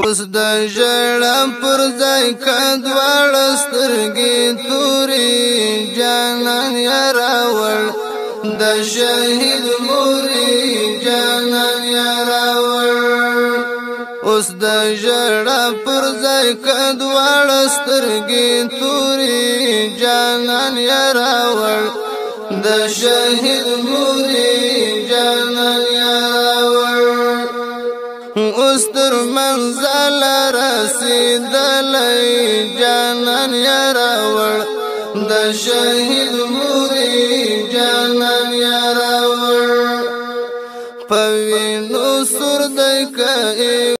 اوس د ژړا پر ځای کډوال سترګې تورې جانان یا راوړ د شهید مورې جانان یا راوړ اوس د ژړا پر ځای کډوال سترګې تورې جانان یا راوړ د شهید مورې جانان یا راوړ اوس تر منزل رسیدلی جانان یا راوړ د شهید مورې جانان یا راوړ په وینو سور دی که